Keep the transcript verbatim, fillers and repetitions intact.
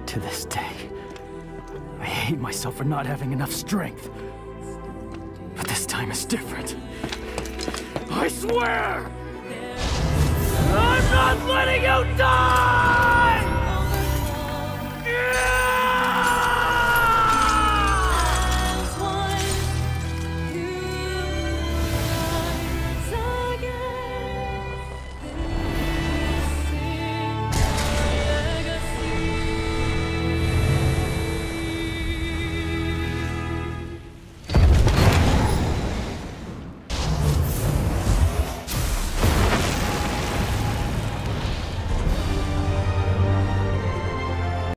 To this day, I hate myself for not having enough strength. But this time is different. I swear! I'm not letting you die!